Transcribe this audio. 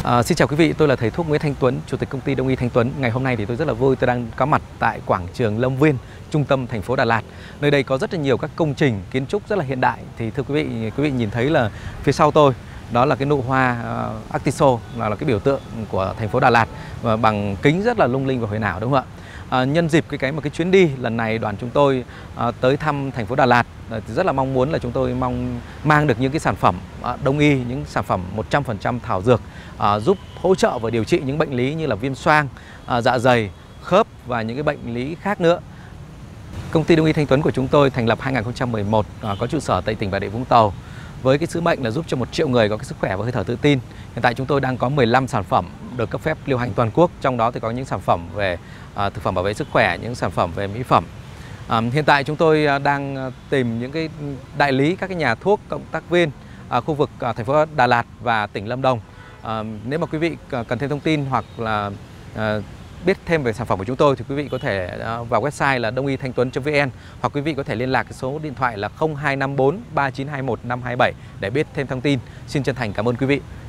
Xin chào quý vị, tôi là thầy thuốc Nguyễn Thanh Tuấn, Chủ tịch công ty Đông y Thanh Tuấn. Ngày hôm nay thì tôi rất là vui, tôi đang có mặt tại quảng trường Lâm Viên, trung tâm thành phố Đà Lạt. Nơi đây có rất là nhiều các công trình kiến trúc rất là hiện đại. Thì thưa quý vị nhìn thấy là phía sau tôi đó là cái nụ hoa Artiso, là cái biểu tượng của thành phố Đà Lạt và bằng kính rất là lung linh và huyền ảo, đúng không ạ? Nhân dịp cái chuyến đi lần này, đoàn chúng tôi tới thăm thành phố Đà Lạt thì rất là mong muốn là chúng tôi mang được những cái sản phẩm đông y, những sản phẩm 100% thảo dược giúp hỗ trợ và điều trị những bệnh lý như là viêm xoang, dạ dày, khớp và những cái bệnh lý khác nữa. Công ty Đông y Thanh Tuấn của chúng tôi thành lập 2011, có trụ sở tại tỉnh Bà Rịa Vũng Tàu, với cái sứ mệnh là giúp cho 1 triệu người có cái sức khỏe và hơi thở tự tin. Hiện tại chúng tôi đang có 15 sản phẩm được cấp phép lưu hành toàn quốc, trong đó thì có những sản phẩm về thực phẩm bảo vệ sức khỏe, những sản phẩm về mỹ phẩm. Hiện tại chúng tôi đang tìm những cái đại lý, các cái nhà thuốc, cộng tác viên khu vực thành phố Đà Lạt và tỉnh Lâm Đồng. Nếu mà quý vị cần thêm thông tin hoặc là biết thêm về sản phẩm của chúng tôi thì quý vị có thể vào website là donghythanhtuấn.vn, hoặc quý vị có thể liên lạc cái số điện thoại là 0254 3921 527 để biết thêm thông tin. Xin chân thành cảm ơn quý vị.